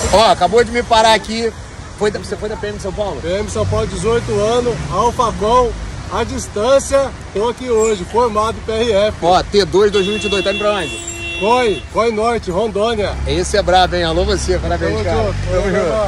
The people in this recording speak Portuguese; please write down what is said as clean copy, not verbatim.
Ó, acabou de me parar aqui. Você foi da PM de São Paulo? PM São Paulo, 18 anos, Alfacom, à distância, tô aqui hoje, formado em PRF. Ó, T2 2022, tá indo pra onde? COI Norte, Rondônia. Esse é brabo, hein? Alô você, parabéns, cara. Tamo junto.